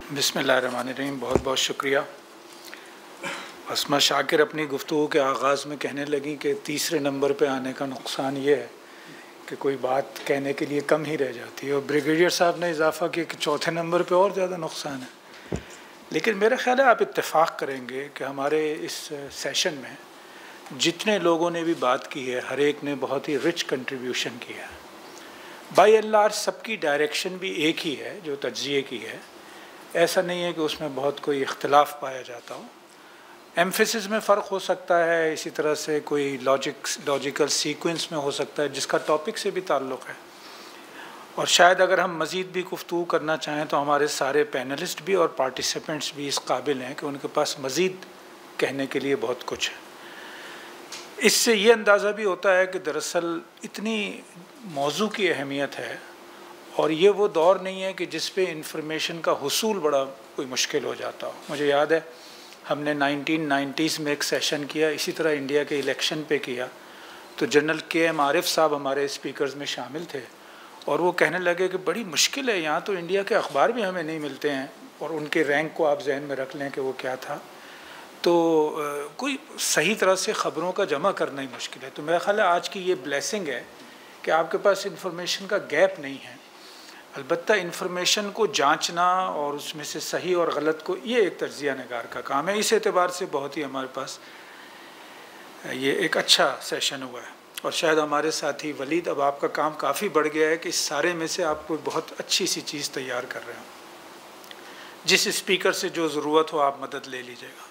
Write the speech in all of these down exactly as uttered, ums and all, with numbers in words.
बिस्मिल्लाहिर्रहमानिर्रहीम। बहुत बहुत शुक्रिया। अस्मा शाकिर अपनी गुफ्तगू के आगाज़ में कहने लगी कि तीसरे नंबर पे आने का नुकसान ये है कि कोई बात कहने के लिए कम ही रह जाती है, और ब्रिगेडियर साहब ने इजाफ़ा किया कि चौथे नंबर पे और ज़्यादा नुकसान है। लेकिन मेरा ख़्याल है आप इत्तेफाक करेंगे कि हमारे इस सेशन में जितने लोगों ने भी बात की है, हर एक ने बहुत ही रिच कंट्रीब्यूशन किया है। बाई एंड लार्ज सबकी डायरेक्शन भी एक ही है जो तज्ज़िये की है। ऐसा नहीं है कि उसमें बहुत कोई इख्तलाफ पाया जाता हो। एम्फेसिस में फ़र्क हो सकता है, इसी तरह से कोई लॉजिक लॉजिकल सीक्वेंस में हो सकता है जिसका टॉपिक से भी ताल्लुक़ है। और शायद अगर हम मज़ीद भी गुफ्तगू करना चाहें तो हमारे सारे पैनलिस्ट भी और पार्टिसिपेंट्स भी इस काबिल हैं कि उनके पास मज़ीद कहने के लिए बहुत कुछ है। इससे ये अंदाज़ा भी होता है कि दरअसल इतनी मौजू की अहमियत है, और ये वो दौर नहीं है कि जिस पे इंफॉर्मेशन का हुसूल बड़ा कोई मुश्किल हो जाता हो। मुझे याद है हमने नाइनटीन नाइंटीज़ में एक सेशन किया, इसी तरह इंडिया के इलेक्शन पे किया, तो जनरल के एम आरिफ साहब हमारे स्पीकर्स में शामिल थे, और वो कहने लगे कि बड़ी मुश्किल है, यहाँ तो इंडिया के अखबार भी हमें नहीं मिलते हैं, और उनके रैंक को आप जहन में रख लें कि वो क्या था। तो आ, कोई सही तरह से ख़बरों का जमा करना ही मुश्किल है। तो मेरा ख़्याल है आज की ये ब्लेसिंग है कि आपके पास इंफॉर्मेशन का गैप नहीं है। अलबत्ता इंफॉर्मेशन को जांचना और उसमें से सही और गलत को, ये एक तज्ज़िया निगार का काम है। इस एतबार से बहुत ही हमारे पास ये एक अच्छा सेशन हुआ है। और शायद हमारे साथी वलीद, अब आपका काम काफ़ी बढ़ गया है कि इस सारे में से आप कोई बहुत अच्छी सी चीज़ तैयार कर रहे हो। जिस स्पीकर से जो ज़रूरत हो आप मदद ले लीजिएगा।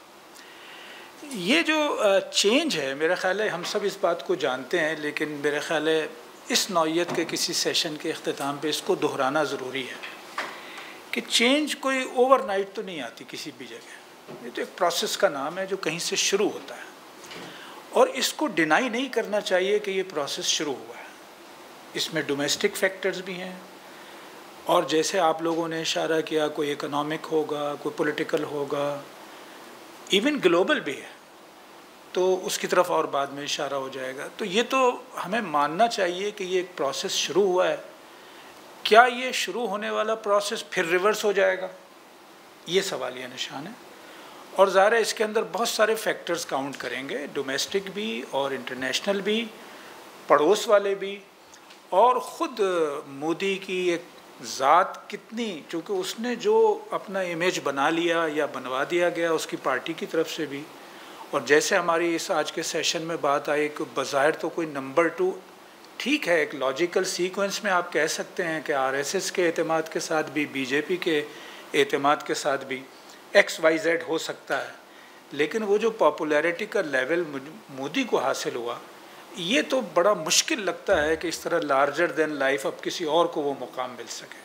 ये जो चेंज है, मेरा ख़्याल है हम सब इस बात को जानते हैं, लेकिन मेरा ख़्याल है इस नौइयत के किसी सेशन के अख्तिताम पे इसको दोहराना ज़रूरी है कि चेंज कोई ओवरनाइट तो नहीं आती किसी भी जगह। ये तो एक प्रोसेस का नाम है जो कहीं से शुरू होता है, और इसको डिनाई नहीं करना चाहिए कि ये प्रोसेस शुरू हुआ है। इसमें डोमेस्टिक फैक्टर्स भी हैं, और जैसे आप लोगों ने इशारा किया, कोई इकोनॉमिक होगा, कोई पॉलिटिकल होगा, इवन ग्लोबल भी है, तो उसकी तरफ और बाद में इशारा हो जाएगा। तो ये तो हमें मानना चाहिए कि ये एक प्रोसेस शुरू हुआ है। क्या ये शुरू होने वाला प्रोसेस फिर रिवर्स हो जाएगा, ये सवालिया निशान है। और ज़ाहिर है इसके अंदर बहुत सारे फैक्टर्स काउंट करेंगे, डोमेस्टिक भी और इंटरनेशनल भी, पड़ोस वाले भी, और ख़ुद मोदी की एक ज़ात कितनी, चूँकि उसने जो अपना इमेज बना लिया या बनवा दिया गया उसकी पार्टी की तरफ से भी। और जैसे हमारी इस आज के सेशन में बात आई कि बज़ाहिर तो कोई नंबर टू, ठीक है, एक लॉजिकल सीक्वेंस में आप कह सकते हैं कि आरएसएस के एतमाद के साथ भी, बीजेपी के एतमाद के साथ भी एक्स वाई जेड हो सकता है, लेकिन वो जो पॉपुलैरिटी का लेवल मोदी को हासिल हुआ, ये तो बड़ा मुश्किल लगता है कि इस तरह लार्जर देन लाइफ अब किसी और को वो मुकाम मिल सके।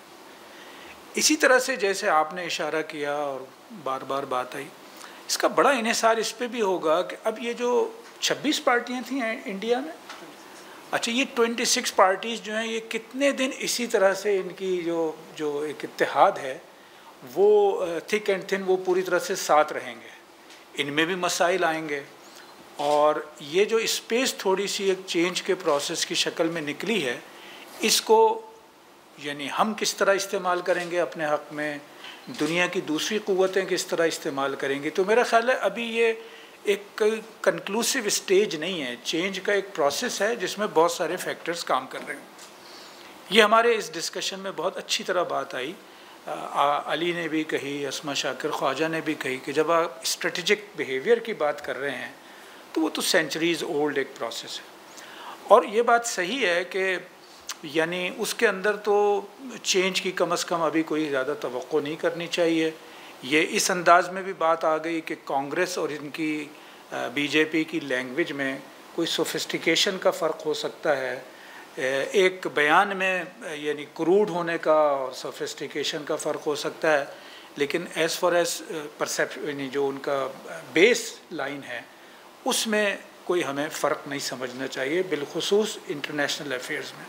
इसी तरह से जैसे आपने इशारा किया और बार बार बात आई, इसका बड़ा इन्हिसार इस पे भी होगा कि अब ये जो छब्बीस पार्टियां थी इंडिया में, अच्छा ये छब्बीस पार्टीज़ जो हैं, ये कितने दिन इसी तरह से इनकी जो जो एक इत्तेहाद है वो थिक एंड थिन, वो पूरी तरह से साथ रहेंगे। इनमें भी मसाइल आएंगे, और ये जो स्पेस थोड़ी सी एक चेंज के प्रोसेस की शक्ल में निकली है, इसको यानी हम किस तरह इस्तेमाल करेंगे अपने हक़ में, दुनिया की दूसरी क़ुव्वतें किस तरह इस्तेमाल करेंगी। तो मेरा ख़्याल है अभी ये एक कंक्लूसिव स्टेज नहीं है, चेंज का एक प्रोसेस है जिसमें बहुत सारे फैक्टर्स काम कर रहे हैं। ये हमारे इस डिस्कशन में बहुत अच्छी तरह बात आई, आ, अली ने भी कही, अस्मा शाकिर, ख्वाजा ने भी कही कि जब आप स्ट्रेटजिक बिहेवियर की बात कर रहे हैं तो वो तो सेंचुरीज़ ओल्ड एक प्रोसेस है। और ये बात सही है कि यानी उसके अंदर तो चेंज की कम अज़ कम अभी कोई ज़्यादा तवक्को नहीं करनी चाहिए। ये इस अंदाज़ में भी बात आ गई कि कांग्रेस और इनकी बीजेपी की लैंग्वेज में कोई सोफिस्टिकेशन का फ़र्क हो सकता है, एक बयान में यानी क्रूड होने का और सोफिस्टिकेशन का फ़र्क हो सकता है, लेकिन एज़ फार एज़ परसेप्शन यानी जो उनका बेस लाइन है उसमें कोई हमें फ़र्क नहीं समझना चाहिए, बिलखुसूस इंटरनेशनल अफेयर्स में।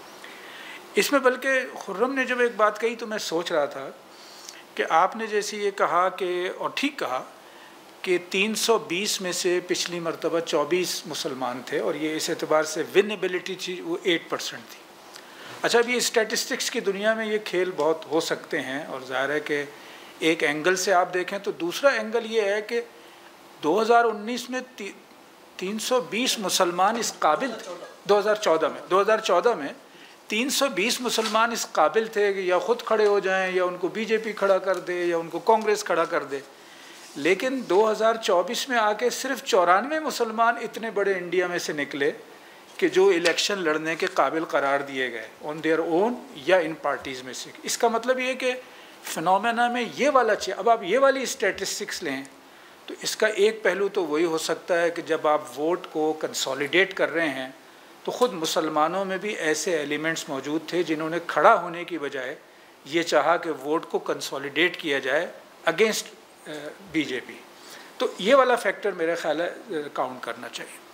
इसमें बल्कि खुर्रम ने जब एक बात कही तो मैं सोच रहा था कि आपने जैसे ये कहा कि, और ठीक कहा कि तीन सौ बीस में से पिछली मरतबा चौबीस मुसलमान थे, और ये इस एतबार से विनेबिलिटी थी वो आठ परसेंट थी। अच्छा, अब ये स्टैटिस्टिक्स की दुनिया में ये खेल बहुत हो सकते हैं, और ज़ाहिर है कि एक एंगल से आप देखें तो दूसरा एंगल ये है कि दो हज़ार उन्नीस में ती, तीन सौ बीस मुसलमान इस काबिल दो हज़ार चौदह में दो हज़ार चौदह में तीन सौ बीस मुसलमान इस काबिल थे कि या ख़ुद खड़े हो जाएं या उनको बीजेपी खड़ा कर दे या उनको कांग्रेस खड़ा कर दे। लेकिन दो हज़ार चौबीस में आके सिर्फ चौरानवे मुसलमान इतने बड़े इंडिया में से निकले कि जो इलेक्शन लड़ने के काबिल करार दिए गए ऑन देयर ओन या इन पार्टीज़ में से। इसका मतलब ये कि फिनोमेना में ये वाला चाहिए। अब आप ये वाली स्टैटिस्टिक्स लें तो इसका एक पहलू तो वही हो सकता है कि जब आप वोट को कंसोलिडेट कर रहे हैं तो ख़ुद मुसलमानों में भी ऐसे एलिमेंट्स मौजूद थे जिन्होंने खड़ा होने की बजाय ये चाहा कि वोट को कंसोलिडेट किया जाए अगेंस्ट बीजेपी। तो ये वाला फैक्टर मेरा ख्याल है काउंट करना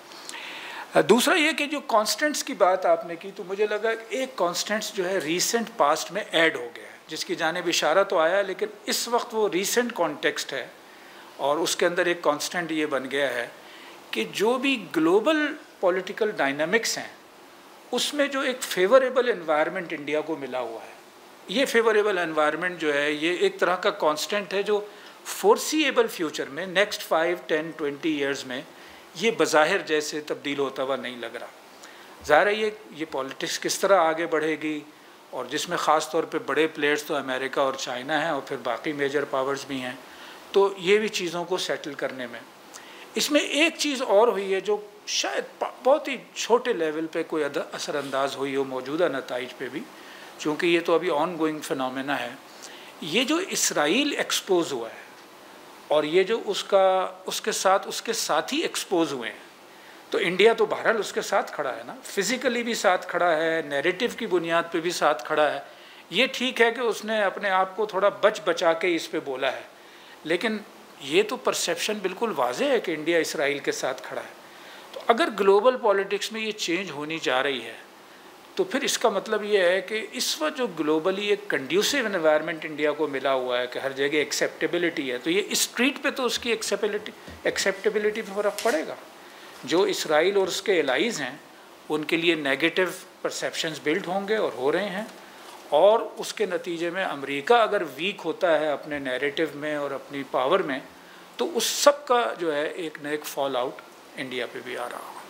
चाहिए। दूसरा ये कि जो कांस्टेंट्स की बात आपने की तो मुझे लगा एक कांस्टेंट्स जो है रीसेंट पास्ट में ऐड हो गया है, जिसकी जानिब इशारा तो आया, लेकिन इस वक्त वो रीसेंट कॉन्टेक्स्ट है और उसके अंदर एक कांस्टेंट ये बन गया है कि जो भी ग्लोबल पॉलिटिकल डायनामिक्स हैं उसमें जो एक फेवरेबल एनवायरनमेंट इंडिया को मिला हुआ है, ये फेवरेबल एनवायरनमेंट जो है ये एक तरह का कांस्टेंट है जो फोर्सीएबल फ्यूचर में next five ten twenty years में ये बज़ाहिर जैसे तब्दील होता हुआ नहीं लग रहा। ज़ाहिर है ये ये पॉलिटिक्स किस तरह आगे बढ़ेगी और जिसमें ख़ास तौर पे बड़े प्लेयर्स तो अमेरिका और चाइना हैं और फिर बाकी मेजर पावर्स भी हैं, तो ये भी चीज़ों को सेटल करने में इसमें एक चीज़ और हुई है जो शायद बहुत ही छोटे लेवल पे कोई असरअंदाज हुई हो मौजूदा नताइज पे भी, चूँकि ये तो अभी ऑन गोइंग फिनोमेना है। ये जो इसराइल एक्सपोज हुआ है और ये जो उसका उसके साथ उसके साथ ही एक्सपोज हुए हैं, तो इंडिया तो बहरहाल उसके साथ खड़ा है ना, फिज़िकली भी साथ खड़ा है, नैरेटिव की बुनियाद पे भी साथ खड़ा है। ये ठीक है कि उसने अपने आप को थोड़ा बच बचा के इस पे बोला है, लेकिन ये तो परसेप्शन बिल्कुल वाज़ेह है कि इंडिया इसराइल के साथ खड़ा है। तो अगर ग्लोबल पॉलिटिक्स में ये चेंज होनी जा रही है तो फिर इसका मतलब ये है कि इस वक्त जो ग्लोबली एक कंड्यूसिव एनवायरनमेंट इंडिया को मिला हुआ है कि हर जगह एक्सेप्टेबिलिटी है, तो ये स्ट्रीट पे तो उसकी एक्सेप्टेबिलिटी एक्सेप्टेबिलिटी पर फ़र्क पड़ेगा। जो इसराइल और उसके एलाइज़ हैं उनके लिए नेगेटिव परसेप्शंस बिल्ड होंगे और हो रहे हैं, और उसके नतीजे में अमेरिका अगर वीक होता है अपने नैरेटिव में और अपनी पावर में तो उस सब का जो है एक न एक फॉल आउट इंडिया पे भी आ रहा होगा।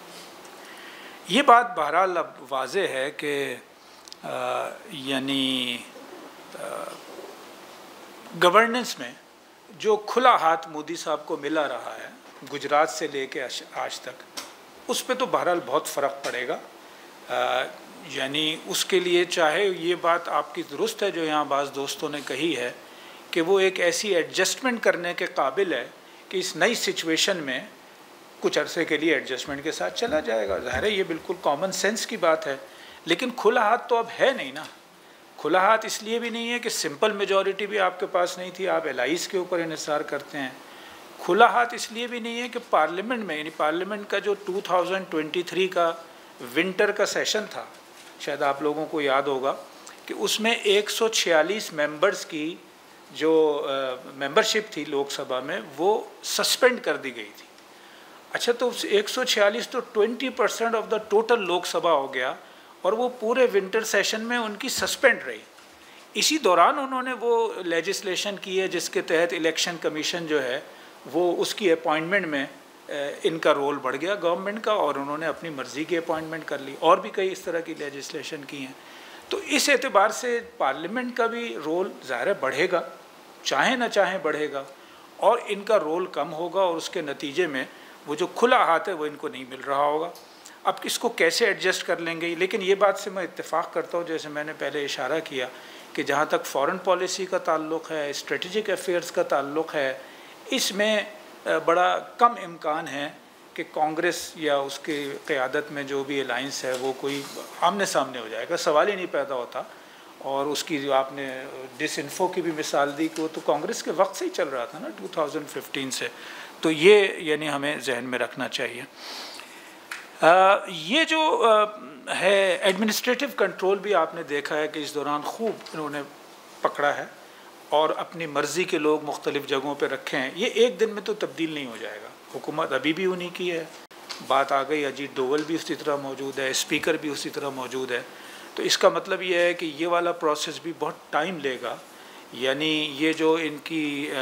ये बात बहरहाल अब वाज़ेह है कि यानी गवर्नेंस में जो खुला हाथ मोदी साहब को मिला रहा है गुजरात से लेके आज तक, उस पे तो बहरहाल बहुत फ़र्क पड़ेगा। यानी उसके लिए चाहे ये बात आपकी दुरुस्त है जो यहाँ बाज़ दोस्तों ने कही है कि वो एक ऐसी एडजस्टमेंट करने के काबिल है कि इस नई सिचुएशन में कुछ अरसे के लिए एडजस्टमेंट के साथ चला जाएगा। ज़ाहिर है ये बिल्कुल कॉमन सेंस की बात है, लेकिन खुला हाथ तो अब है नहीं ना। खुला हाथ इसलिए भी नहीं है कि सिंपल मेजॉरिटी भी आपके पास नहीं थी, आप एलाइज़ के ऊपर इन्हिसार करते हैं। खुला हाथ इसलिए भी नहीं है कि पार्लियामेंट में, यानी पार्लियामेंट का जो टू थाउजेंड ट्वेंटी थ्री का विंटर का सेशन था, शायद आप लोगों को याद होगा कि उसमें एक सौ छियालीस मेंबर्स की जो मेंबरशिप थी लोकसभा में वो सस्पेंड कर दी गई थी। अच्छा, तो एक सौ छियालीस तो बीस percent of the total Lok Sabha हो गया और वो पूरे विंटर सेशन में उनकी सस्पेंड रही। इसी दौरान उन्होंने वो लेजिस्लेशन की है जिसके तहत इलेक्शन कमीशन जो है वो उसकी अपॉइंटमेंट में इनका रोल बढ़ गया गवर्नमेंट का, और उन्होंने अपनी मर्ज़ी की अपॉइंटमेंट कर ली। और भी कई इस तरह की लेजिस्लेशन की हैं। तो इस एतबार से पार्लियामेंट का भी रोल ज़ाहिर बढ़ेगा, चाहे ना चाहे बढ़ेगा, और इनका रोल कम होगा और उसके नतीजे में वो जो खुला हाथ है वो इनको नहीं मिल रहा होगा। अब इसको कैसे एडजस्ट कर लेंगे, लेकिन ये बात से मैं इत्तेफाक करता हूँ, जैसे मैंने पहले इशारा किया कि जहाँ तक फ़ॉरेन पॉलिसी का ताल्लुक़ है, स्ट्रेटजिक अफेयर्स का ताल्लुक़ है, इसमें बड़ा कम इम्कान है कि कांग्रेस या उसके क़यादत में जो भी अलाइंस है वो कोई आमने सामने हो जाएगा, सवाल ही नहीं पैदा होता। और उसकी जो आपने डिसइन्फो की भी मिसाल दी कि वो तो कांग्रेस के वक्त से ही चल रहा था ना, टू थाउजेंड फिफ्टीन से। तो ये यानी हमें जहन में रखना चाहिए। आ, ये जो आ, है एडमिनिस्ट्रेटिव कंट्रोल भी आपने देखा है कि इस दौरान खूब इन्होंने पकड़ा है और अपनी मर्ज़ी के लोग मुख्तलिफ़ जगहों पे रखे हैं। ये एक दिन में तो तब्दील नहीं हो जाएगा। हुकूमत अभी भी उन्हीं की है। बात आ गई अजीत डोवल भी उसी तरह मौजूद है, स्पीकर भी उसी तरह मौजूद है। तो इसका मतलब ये है कि ये वाला प्रोसेस भी बहुत टाइम लेगा यानी ये जो इनकी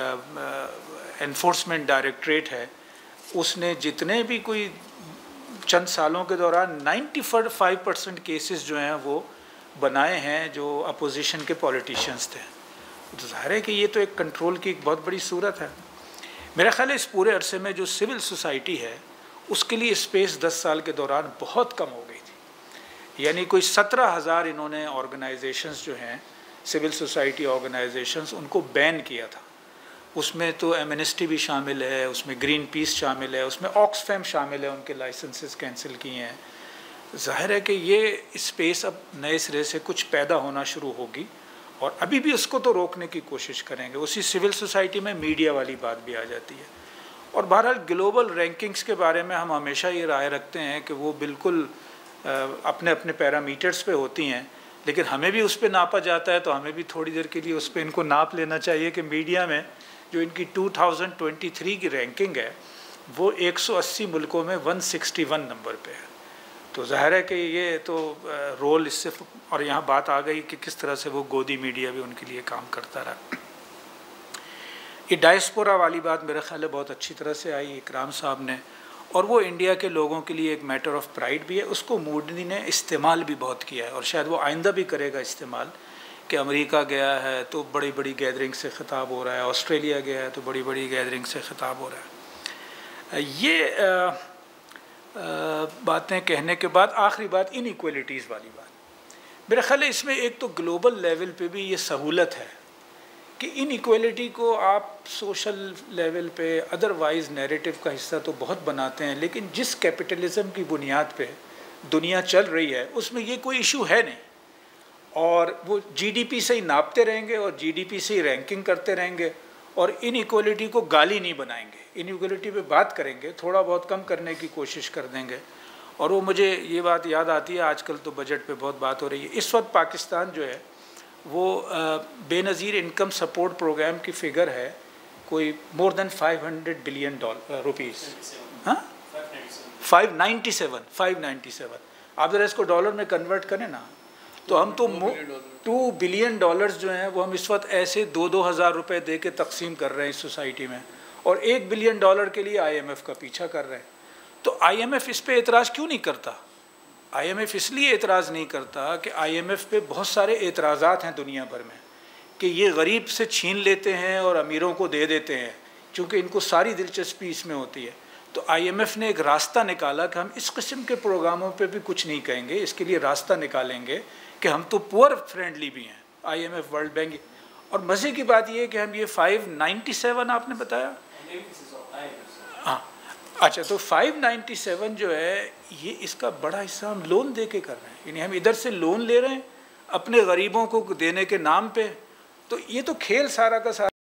एनफोर्समेंट डायरेक्टरेट है, उसने जितने भी कोई चंद सालों के दौरान पचानवे परसेंट केसेस जो हैं वो बनाए हैं जो अपोजिशन के पॉलिटिशियंस थे। तो ज़ाहिर है कि ये तो एक कंट्रोल की एक बहुत बड़ी सूरत है। मेरा ख्याल है इस पूरे अरसे में जो सिविल सोसाइटी है उसके लिए स्पेस दस साल के दौरान बहुत कम हो गई थी। यानी कोई सत्रह हज़ार इन्होंने ऑर्गेनाइजेशंस जो हैं सिविल सोसाइटी ऑर्गेनाइजेशंस, उनको बैन किया था। उसमें तो एमनेस्टी भी शामिल है, उसमें ग्रीन पीस शामिल है, उसमें ऑक्सफैम शामिल है, उनके लाइसेंसेस कैंसिल किए हैं। ज़ाहिर है कि ये स्पेस अब नए सिरे से कुछ पैदा होना शुरू होगी और अभी भी उसको तो रोकने की कोशिश करेंगे। उसी सिविल सोसाइटी में मीडिया वाली बात भी आ जाती है। और बहरहाल ग्लोबल रैंकिंग्स के बारे में हम हमेशा ये राय रखते हैं कि वो बिल्कुल अपने अपने पैरामीटर्स पे होती हैं, लेकिन हमें भी उस पर नापा जाता है, तो हमें भी थोड़ी देर के लिए उस पर इनको नाप लेना चाहिए कि मीडिया में जो इनकी दो हज़ार तेईस की रैंकिंग है वो एक सौ अस्सी मुल्कों में एक सौ इकसठ नंबर पे है। तो ज़ाहिर है कि ये तो रोल इससे, और यहाँ बात आ गई कि किस तरह से वो गोदी मीडिया भी उनके लिए काम करता रहा। ये डायस्पोरा वाली बात मेरे ख्याल है बहुत अच्छी तरह से आई इकराम साहब ने, और वो इंडिया के लोगों के लिए एक मैटर ऑफ प्राइड भी है। उसको मोदी ने इस्तेमाल भी बहुत किया है और शायद वो आइंदा भी करेगा इस्तेमाल, कि अमेरिका गया है तो बड़ी बड़ी गैदरिंग से ख़िताब हो रहा है, ऑस्ट्रेलिया गया है तो बड़ी बड़ी गैदरिंग से ख़िताब हो रहा है। ये आ, आ, बातें कहने के बाद आखिरी बात इनइक्वलिटीज़ वाली बात, मेरा ख्याल है इसमें एक तो ग्लोबल लेवल पे भी ये सहूलत है कि इनइक्वलिटी को आप सोशल लेवल पे अदरवाइज़ नैरेटिव का हिस्सा तो बहुत बनाते हैं, लेकिन जिस कैपिटलिज़म की बुनियाद पे दुनिया चल रही है उसमें ये कोई इशू है नहीं, और वो जीडीपी से ही नापते रहेंगे और जीडीपी से ही रैंकिंग करते रहेंगे और इनइक्वलिटी को गाली नहीं बनाएंगे, इनइक्वलिटी पे बात करेंगे, थोड़ा बहुत कम करने की कोशिश कर देंगे। और वो मुझे ये बात याद आती है, आजकल तो बजट पे बहुत बात हो रही है, इस वक्त पाकिस्तान जो है वो बेनज़ीर इनकम सपोर्ट प्रोग्राम की फ़िगर है कोई more than five hundred billion dollar rupees, हाँ five ninety seven five ninety seven आप ज़रा इसको डॉलर में कन्वर्ट करें ना, तो हम तो टू बिलियन डॉलर्स जो हैं वो हम इस वक्त ऐसे दो दो हज़ार रुपये दे के तकसीम कर रहे हैं इस सोसाइटी में, और एक बिलियन डॉलर के लिए आईएमएफ का पीछा कर रहे हैं। तो आईएमएफ इस पे एतराज़ क्यों नहीं करता? आईएमएफ इसलिए एतराज़ नहीं करता कि आईएमएफ पे बहुत सारे एतराज़ात हैं दुनिया भर में कि ये गरीब से छीन लेते हैं और अमीरों को दे देते हैं, क्योंकि इनको सारी दिलचस्पी इसमें होती है। तो आईएमएफ ने एक रास्ता निकाला कि हम इस किस्म के प्रोग्रामों पे भी कुछ नहीं कहेंगे, इसके लिए रास्ता निकालेंगे कि हम तो पुअर फ्रेंडली भी हैं, आईएमएफ, वर्ल्ड बैंक। और मज़े की बात ये है कि हम ये फाइव नाइन्टी सेवन आपने बताया, हाँ अच्छा, तो फाइव नाइन्टी सेवन जो है ये इसका बड़ा हिस्सा हम लोन दे के कर रहे हैं, यानी हम इधर से लोन ले रहे हैं अपने गरीबों को देने के नाम पे। तो ये तो खेल सारा का सारा